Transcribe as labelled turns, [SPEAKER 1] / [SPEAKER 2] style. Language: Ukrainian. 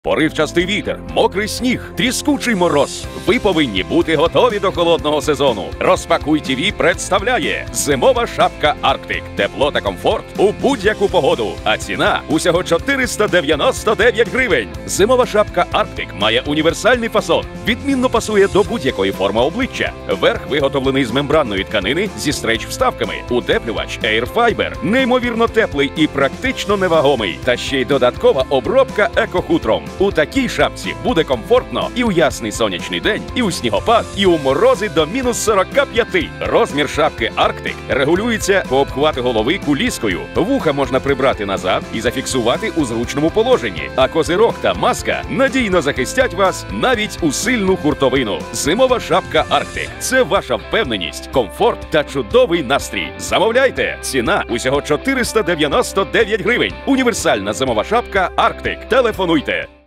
[SPEAKER 1] Поривчастий вітер, мокрий сніг, тріскучий мороз. Ви повинні бути готові до холодного сезону. Розпакуй ТІВІ представляє зимова шапка Арктик. Тепло та комфорт у будь-яку погоду. А ціна усього 499 гривень. Зимова шапка Арктик має універсальний фасон. Відмінно пасує до будь-якої форми обличчя. Верх виготовлений з мембранної тканини зі стрейч-вставками. Утеплювач Air Fiber. Неймовірно теплий і практично невагомий. Та ще й додаткова обробка екохутром. У такій шапці буде комфортно і у ясний сонячний день, і у снігопад, і у морози до мінус 45. Розмір шапки Арктик регулюється по обхвату голови куліскою. Вуха можна прибрати назад і зафіксувати у зручному положенні. А козирок та маска надійно захистять вас навіть у сильну хуртовину. Зимова шапка Арктик – це ваша впевненість, комфорт та чудовий настрій. Замовляйте! Ціна усього 499 гривень. Універсальна зимова шапка Арктик. Телефонуйте!